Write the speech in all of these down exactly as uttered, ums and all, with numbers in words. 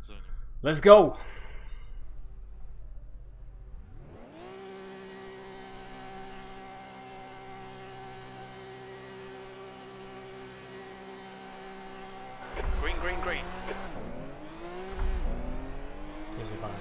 powodzenia. Let's go! Green, green, green. Nie zjebałem.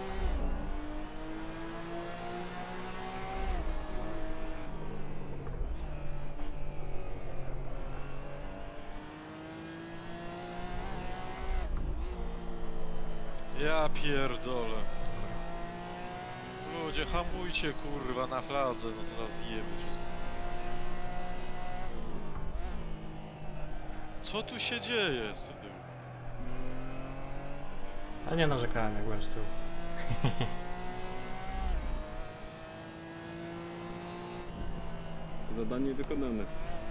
Ja pierdolę. Ludzie, hamujcie kurwa na fladze, no co za zjeby. Co tu się dzieje z tym? A nie narzekałem, jak byłem z tyłu. Zadanie wykonane.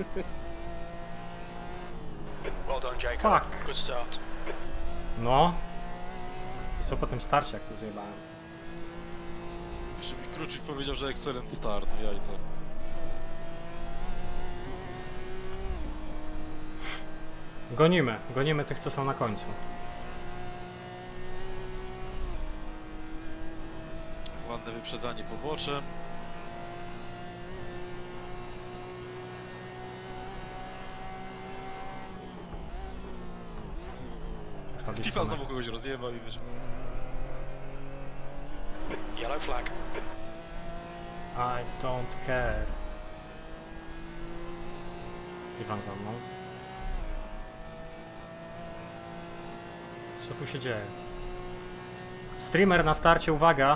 Well done, Jacob. Fuck. Good start. No. I co po tym starcie, jak to zjebałem? Jeszcze mi Kruczyk powiedział, że excellent start, no jajca. Gonimy, gonimy tych, co są na końcu. Ładne wyprzedzanie pobocze. Tifa znowu kogoś rozjebał i wyszedł. Yellow flag. I don't care. Iwan za mną. Co tu się dzieje? Streamer na starcie, uwaga!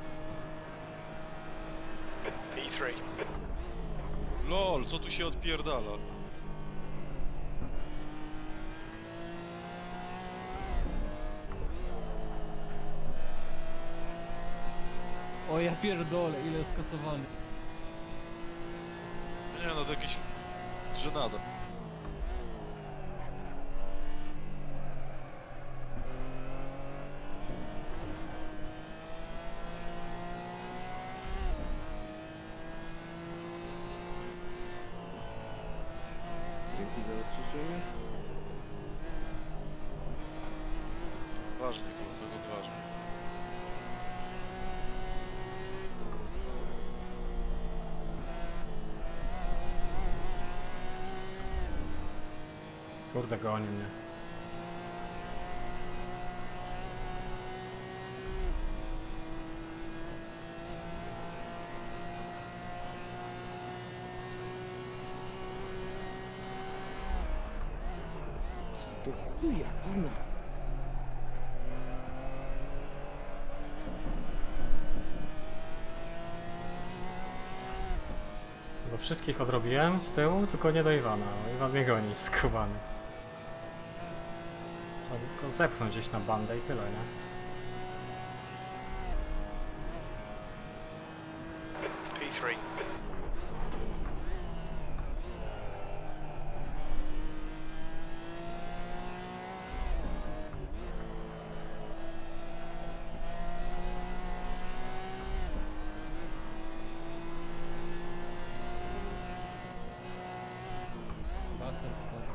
P trzy. LOL, co tu się odpierdala? O ja pierdolę, ile skasowany. Nie no, to jakieś... żenada. Dzięki za ostrzeżenie. Ważnie, kurczę, odważnie. Kurde, goni mnie. Co do chuja, pana? Bo wszystkich odrobiłem z tyłu, tylko nie do Iwana. O, Iwan mnie goni, skubany. Trzeba tylko zepchnąć gdzieś na bandę i tyle, nie? P trzy. Buster wchodzi.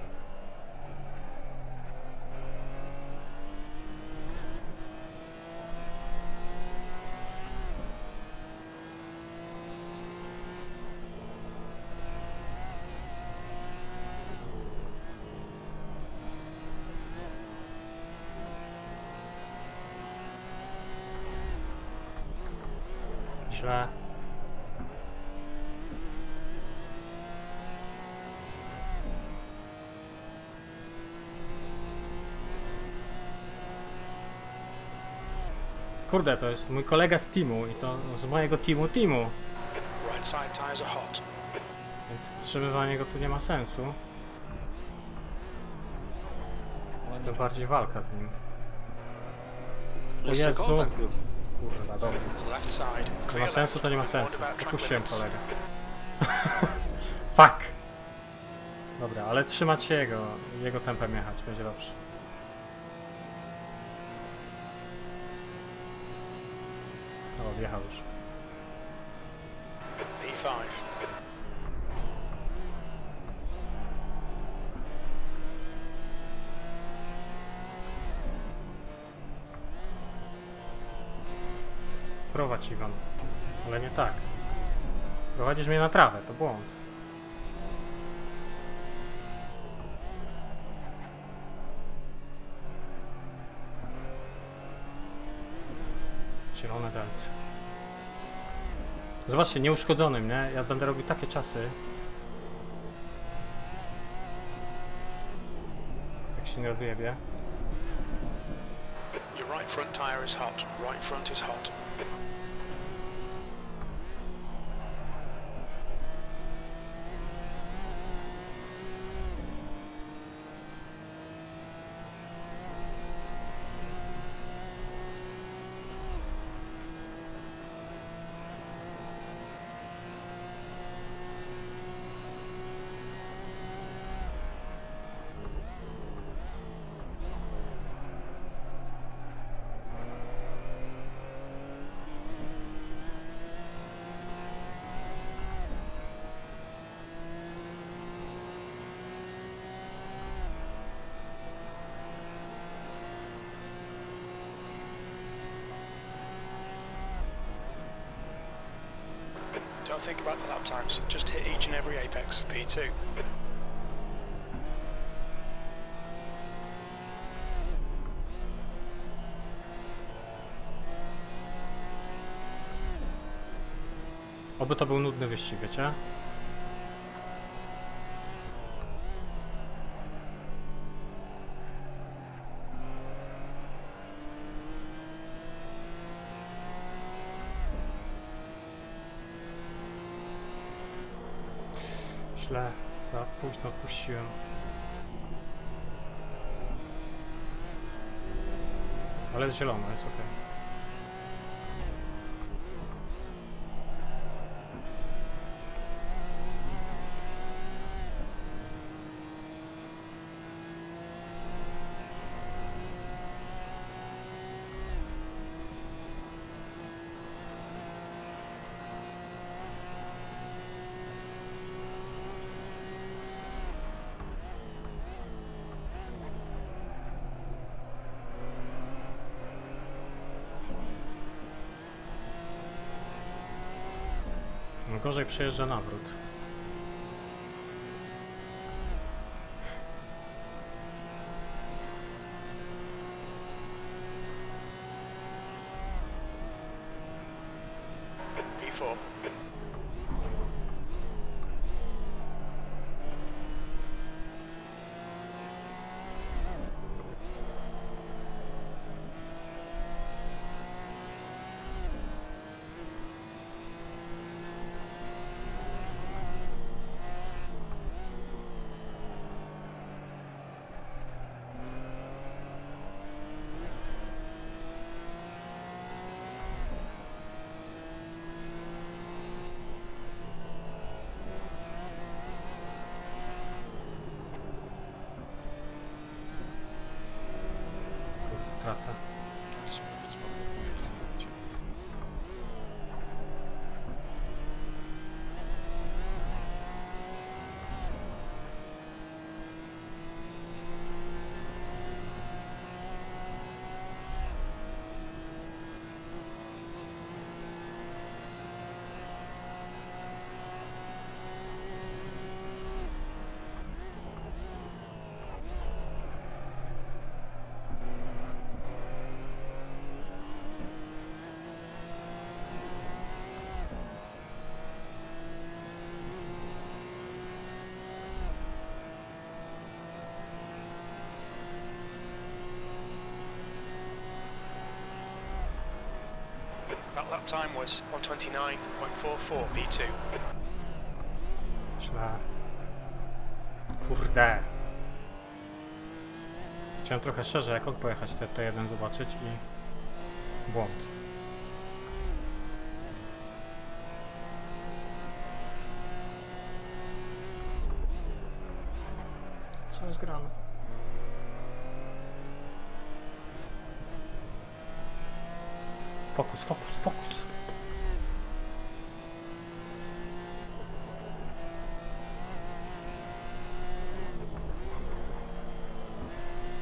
Źle. Kurde, to jest mój kolega z teamu i to z mojego teamu teamu. Right side tyres are hot. Więc wstrzymywanie go tu nie ma sensu. To bardziej walka z nim. O Jeszcze Jezu! kontakt był. Kurwa, dobra. Left side. To ma Clear sensu, left. to nie ma Warned sensu. about Opuściłem track limits. kolegę. Fuck! Dobra, ale trzymać się jego, jego tempem jechać, będzie dobrze. O, odjechał już. P pięć. prowadź, Iwan. Ale nie tak. Prowadzisz mnie na trawę, to błąd. Zielone delt. Zobaczcie, nieuszkodzonym, nie? Ja będę robił takie czasy. Jak się nie rozjebie. Your right front tyre is hot. Right front is hot. Don't think about the lap times. Just hit each and every apex. P two. Oby to był nudny wyścig, wiecie? Źle, za późno puściłem. Ale jest zielono, jest ok. No gorzej przejeżdża nawrót. P four. Tracę. Gdzieś mnie kurz blokuje, nie znajdzie. That lap time was one twenty-nine point four four P two. Źle. Kurde. Chciałem trochę szerzej jak on pojechać, te T jeden zobaczyć i... błąd. Co jest grane? Fokus, fokus, fokus.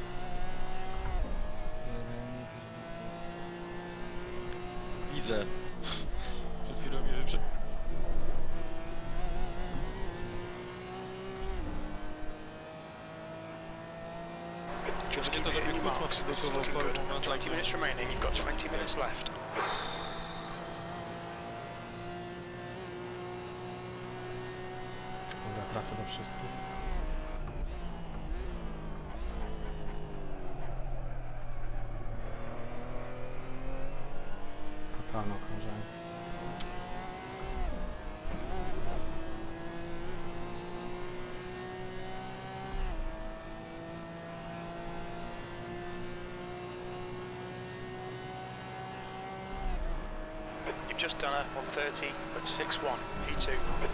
Dobra, nie jesteś blisko. Widzę. on your Kucma marks. This is przyblokował w looking paru good. momentach. twenty minutes remaining. You've got twenty minutes left. Dobra, tracę do wszystkich. Totalne okrążenie. You've just done a one thirty point six one P two.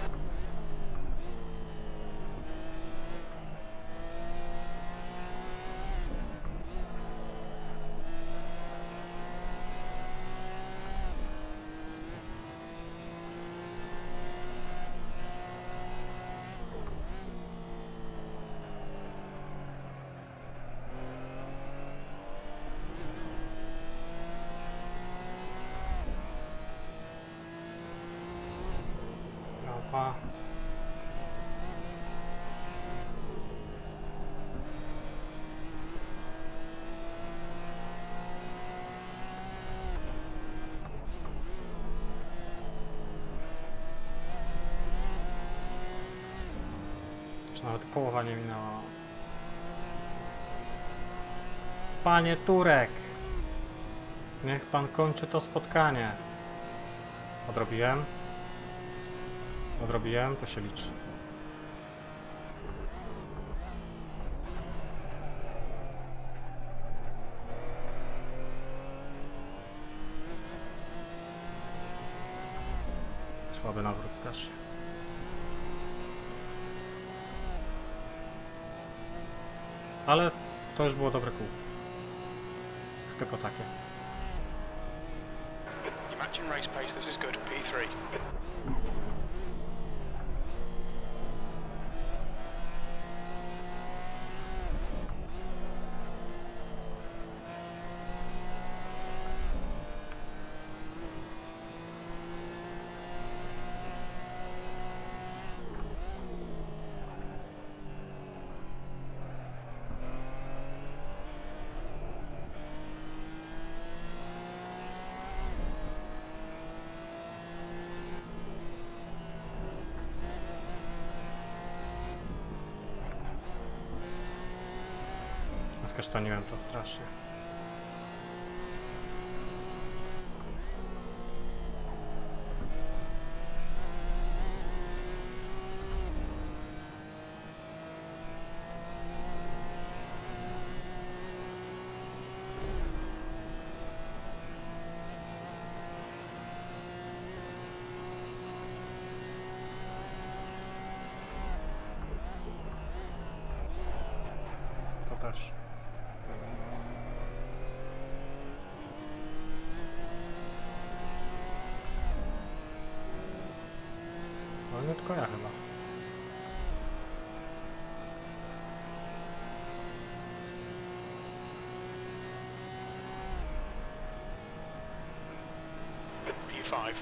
Trapa. Czy nawet połowa nie minęła. Panie Turek! Niech pan kończy to spotkanie. Odrobiłem. Odrobiłem, to się liczy. Słaby nawrót strasznie. Ale to już było dobre kół. Jest tylko takie. You're matching race pace. This is good. P three. Skasztaniłem to strasznie. To też. Ale nie tylko ja chyba. P five.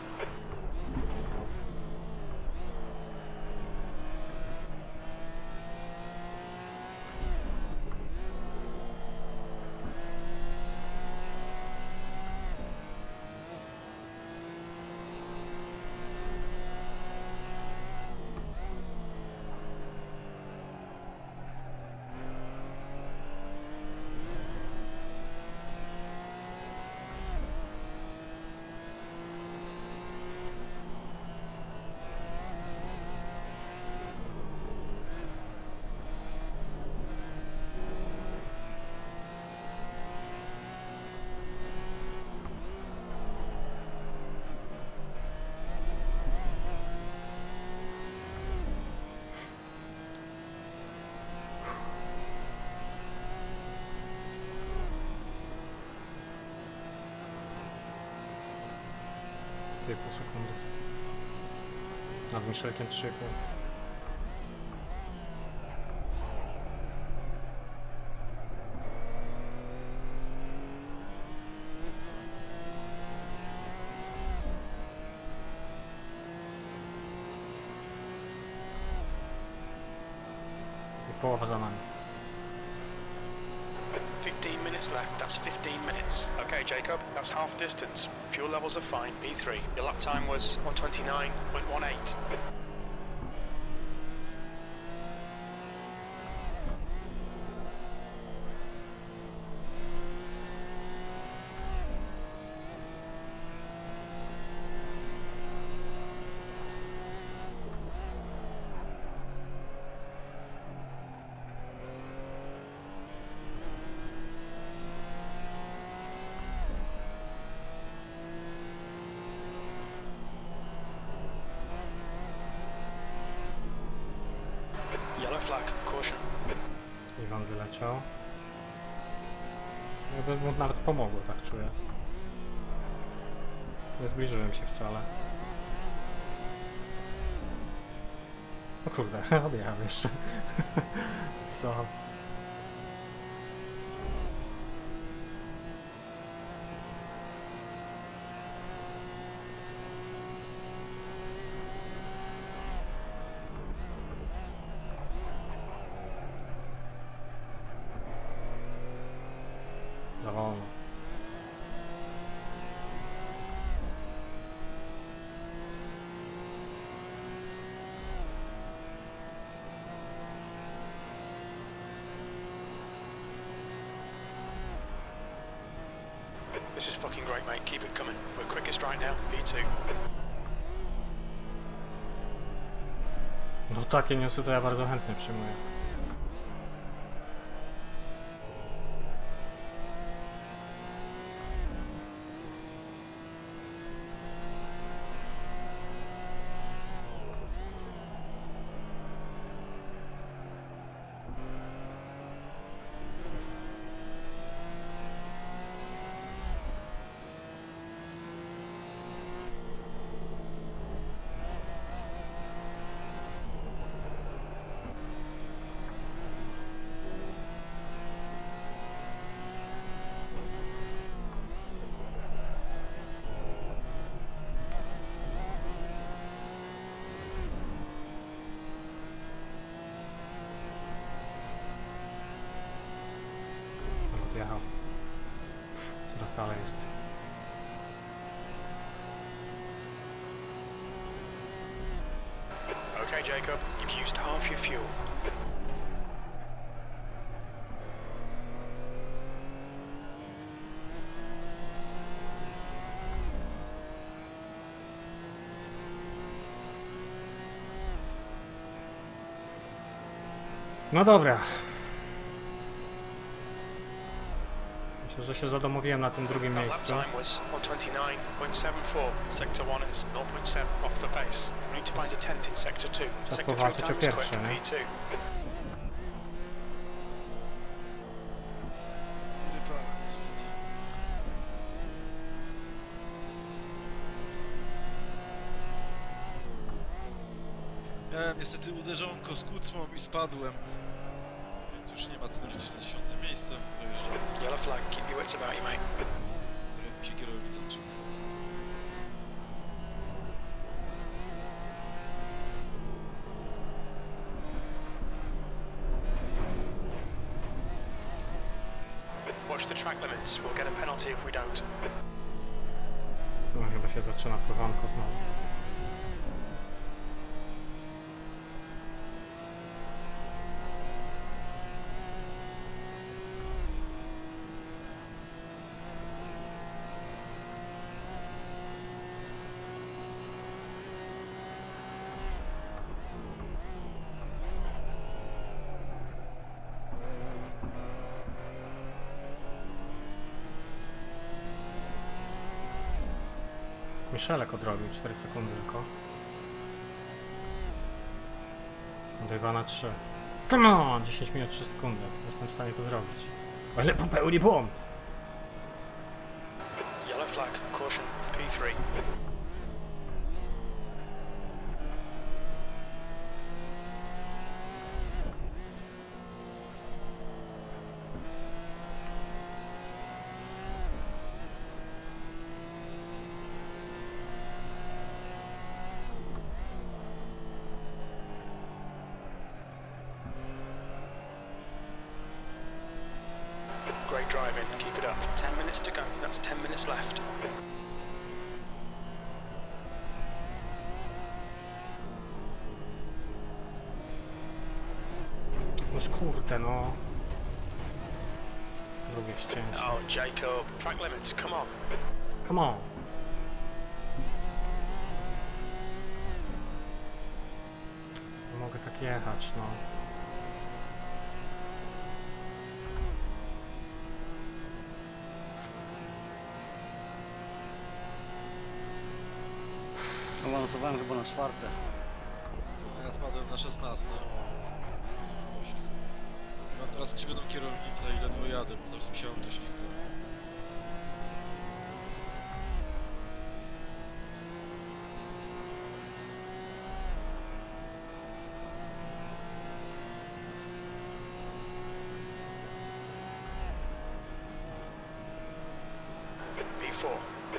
dwie i pół sekundy. Nad Michelkiem trzy i pół. I połowa za nami. fifteen minutes left. That's fifteen minutes. Okay, Jacob, that's half distance. Fuel levels are fine. P three. Your lap time was one twenty-nine point one eight. Yellow flag, caution. Iwan wyleciał. Jakby mu nawet pomogło, tak czuję. Nie zbliżyłem się wcale. O kurde, objechałem jeszcze. Co? Za wolno. This is fucking great, mate. Keep it coming. We're quickest right now. P two. No takie newsy to ja bardzo chętnie przyjmuję. Jechał. Teraz dalej jest. Okay, Jacob, you've used half your fuel. No dobra. Myślę, że się zadomowiłem na tym drugim That lap miejscu. time was one twenty-nine point seven four. Sector one is zero point seven off the pace. We need to find a tent in sector two. Czas Sector powalczyć three o time is pierwsze, quick, nie? P two. Zrywałem niestety. Miałem niestety uderzonko z kucmą i spadłem. Więc już nie ma co liczyć na dziesiąte miejsce. Dojeżdżam. Yellow flag, keep your wits about you, mate. Trochę mi się kierownica zaczyna. Watch the track limits. We'll get a penalty if we don't. No chyba się zaczyna pływanko znowu. Michelek odrobił cztery sekundy tylko. Do Iwana trzy. Come on! dziesięć minut trzy sekundy. Jestem w stanie to zrobić. O ile popełni błąd! Yellow flag, caution, P three. Great drive. driving. Keep it up. Ten minutes to go. That's ten minutes left. Już kurde, no. Drugie ścięcie. Oh, Jacob. Track limits. Come on. Come on. Nie mogę tak jechać, no. Awansowałem chyba na czwarte. No, ja spadłem na szesnaste. Jest to było ślisko. Mam teraz skrzywioną kierownicę i ledwo jadę, bo coś mi się auto ślizga. B four.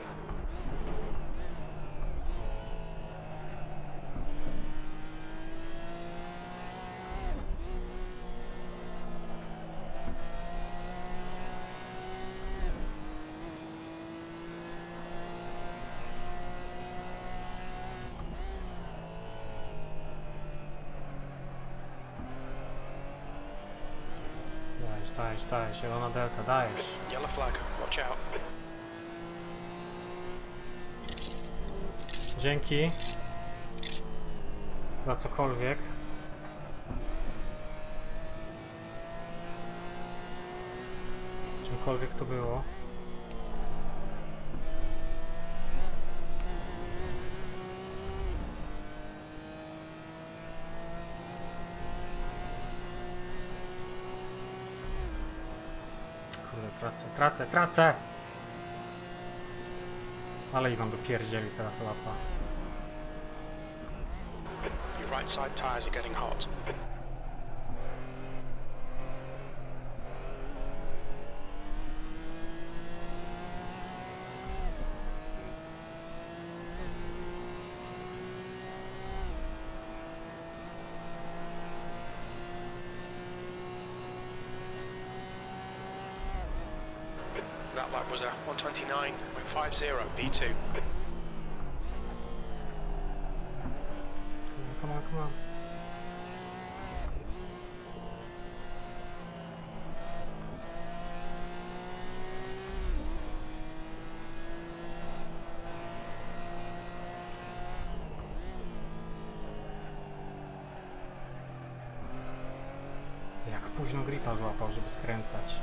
Dajesz, dajesz, dajesz, zielona delta, dajesz. Yellow flag. Watch out. Dzięki za cokolwiek. Czymkolwiek to było. Kurde, tracę, tracę, tracę! Ale Iwan dopierdzieli teraz lapa. Your right side tyres are getting hot. That lap was a one twenty-nine point five zero B two. Come on, come on. Jak późno gripa złapał, żeby skręcać.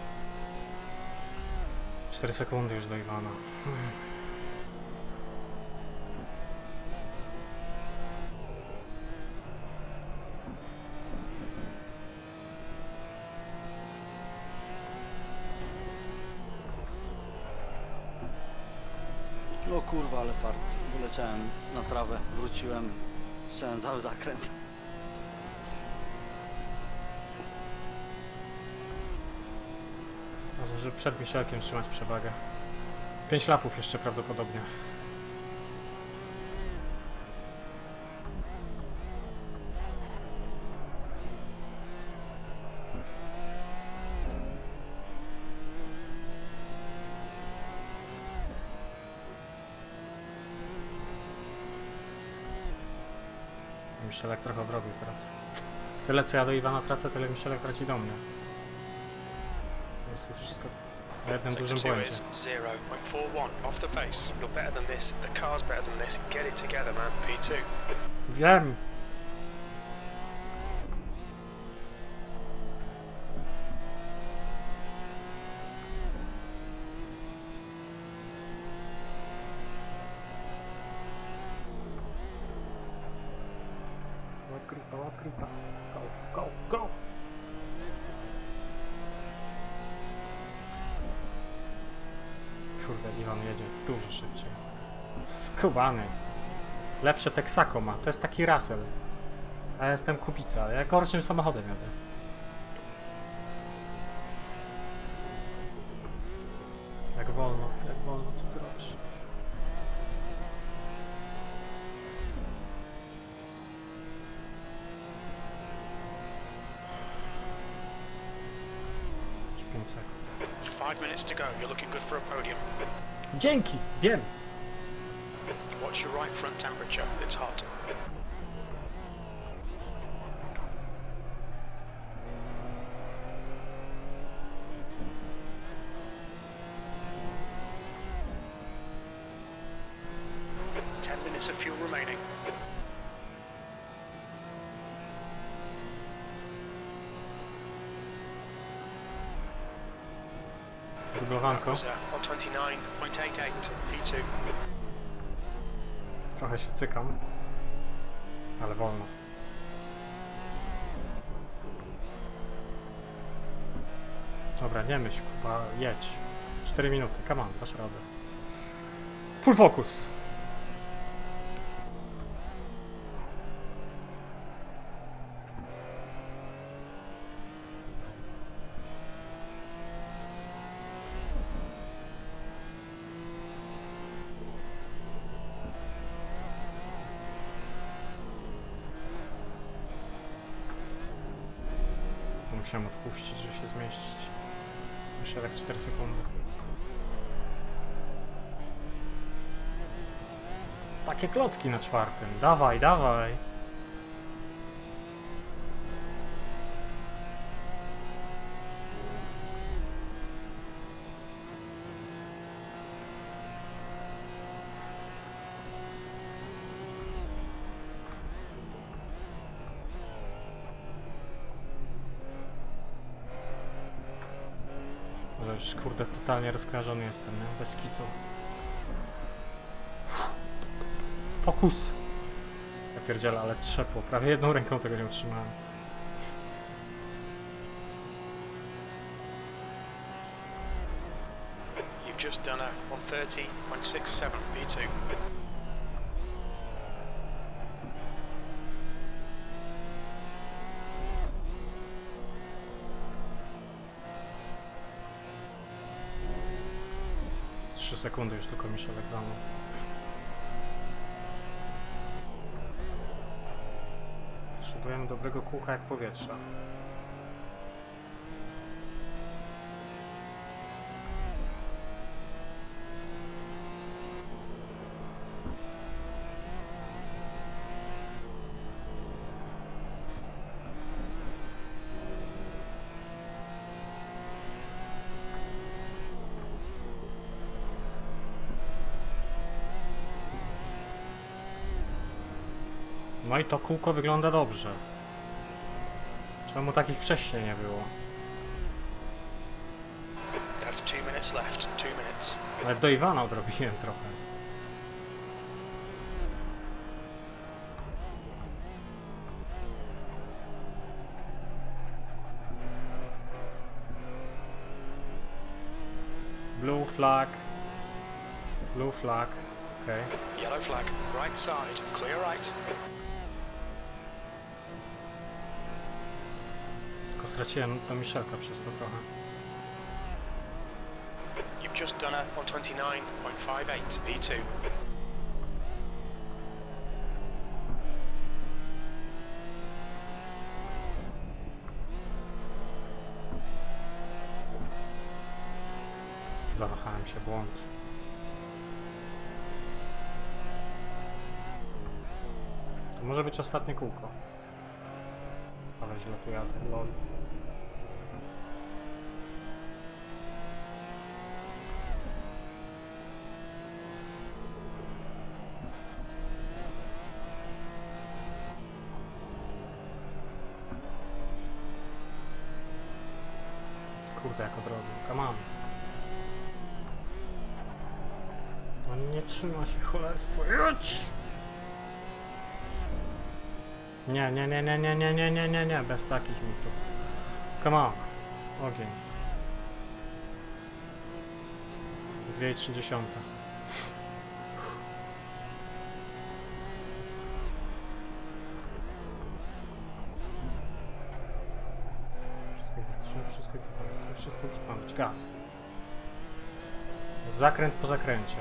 cztery sekundy już do Iwana. Hmm. No kurwa, ale fart. Wyleciałem na trawę, wróciłem, chciałem cały zakręt. Może, żeby przed Michelkiem trzymać przewagę. Pięć lapów jeszcze prawdopodobnie. Michelek trochę odrobił teraz. Tyle co ja do Iwana tracę, tyle Michelek traci do mnie. To jest już wszystko na jednym dużym Sector two błędzie. is zero point four one off the pace. You're better than this. The car's better than this. Get it together, man. P two. Wiem! Łap gripa, łap gripa. Go, go, go! Kurde, Iwan jedzie dużo szybciej. Skubany. Lepsze Texaco ma. To jest taki Russell. A ja jestem Kubica, ale ja gorszym samochodem jadę. Jak wolno, jak wolno, co ty robisz? Już pięć sekund. Five minutes to go. You're looking good for a podium. Dzięki, wiem. Watch your right front temperature. It's hot. Ten minutes of fuel remaining. Dublowanko. Was, uh, on twenty-nine point eight eight P two. Trochę się cykam. Ale wolno. Dobra, nie myśl, kurwa, jedź. cztery minuty, come on, dasz radę. Full focus! Musiałem odpuścić, żeby się zmieścić. Jeszcze tak cztery sekundy. Takie klocki na czwartym. Dawaj, dawaj. Ale już kurde totalnie rozkojarzony jestem, nie? Bez kitu. Fokus! Ja pierdzielę, ale trzepło. Prawie jedną ręką tego nie utrzymałem. You've just done a one thirty point six seven V two. trzy sekundy już tylko Michelek za mną. Potrzebujemy dobrego kółka jak powietrza. No i to kółko wygląda dobrze. Czemu takich wcześniej nie było? That's two minutes left. Two minutes. Ale do Iwana odrobiłem trochę. Blue flag. Blue flag. Okay. Yellow flag. Right side. Clear right. Tylko straciłem do Michelka przez to trochę. You've just done a one twenty-nine point five eight V two. Zawahałem się, błąd. To może być ostatnie kółko. Ale źle tu jadę, lol. Kurde, jak odrobił, come on. No nie trzyma się, cholerstwo, jedź! Nie, nie, nie, nie, nie, nie, nie, nie, nie, nie, bez takich mi tu. Come on. Ogień. dwie trzy dziesiąte. Wszystko, wszystko, wszystko kipnąć. Gaz. Zakręt po zakręcie.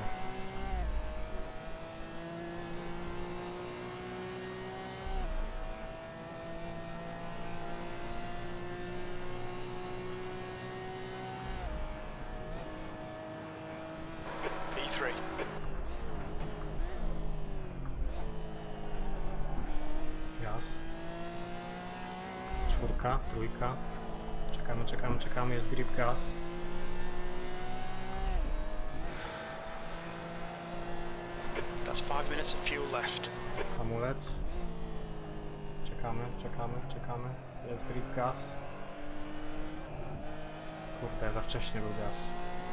dwójka, trójka. Czekamy, czekamy, czekamy, jest grip gas. That's five minutes of fuel left. Hamulec. Czekamy, czekamy, czekamy. Jest grip gas. Kurde, za wcześnie był gaz.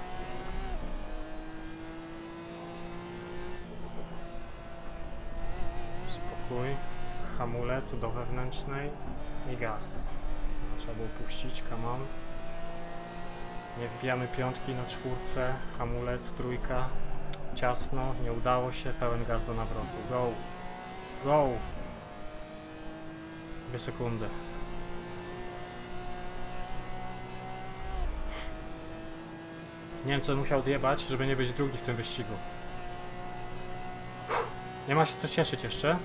Spokój. Hamulec do wewnętrznej i gaz. Trzeba było puścić, come on. Nie wbijamy piątki na czwórce. Hamulec, trójka. Ciasno, nie udało się. Pełen gaz do nawrotu. Go! Go! Dwie sekundy. Nie wiem, co musiał odjebać, żeby nie być drugi w tym wyścigu. Nie ma się co cieszyć jeszcze.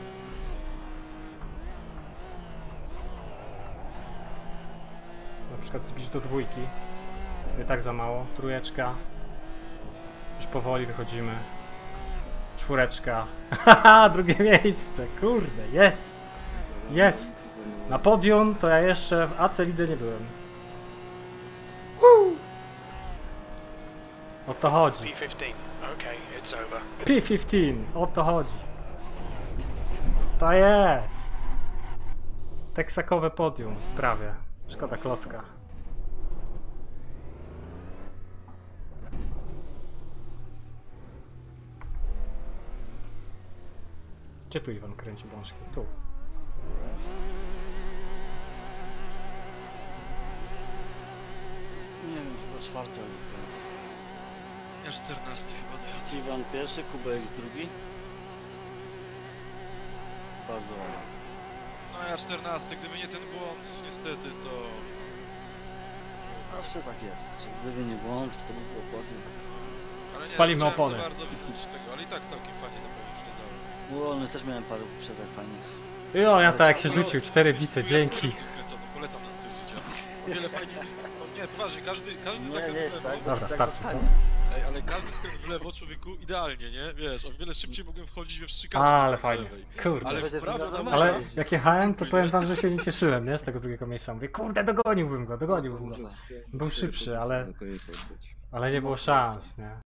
Na przykład zbić do dwójki. I tak za mało. Trójeczka. Już powoli wychodzimy. Czwóreczka. Haha, drugie miejsce. Kurde, jest. Jest. Na podium to ja jeszcze w A C lidze nie byłem. Woo! O to chodzi. P fifteen. Okay, it's over. P piętnaście. O to chodzi. To jest. Teksakowe podium. Prawie. Szkoda klocka. Gdzie tu Iwan kręci bączki? Tu. Nie wiem, chyba czwarty albo piąty. Ja czternasty chyba dojadę. Iwan pierwszy, Kuba X drugi. Bardzo ładnie. No ja czternasty, gdyby nie ten błąd, niestety to... Zawsze tak jest, że gdyby nie błąd, to by było podium. Ale nie, Spalimy chciałem opony. za bardzo wychodzić tego, ale i tak całkiem fajnie to powiem szczerze. Wolny też miałem parę wyprzedzeń fajnych. Jo, ja tak jak się No, rzucił, cztery bite, tu dzięki. jest skręcony, polecam ten styl życia. O wiele fajniej niż... O nie, poważnie, każdy, każdy Nie, zakręt nie w jest lewo... tak. Dobra, tak starczy, co? zostanie. Ej, ale każdy skręt w lewo, człowieku, idealnie, nie? Wiesz, o wiele szybciej mogłem wchodzić we wstrzykanie. Ale niż z fajnie. lewej. Kurde. Ale Będzie w prawo zmiana normalnie Ale jeździć. jak jechałem, to powiem wam, że się nie cieszyłem, nie? Z tego drugiego miejsca. Mówię, kurde, dogoniłbym go, dogoniłbym go. Kurwa, Był szybszy, ale- na koniec odbyć. Ale nie było szans, nie?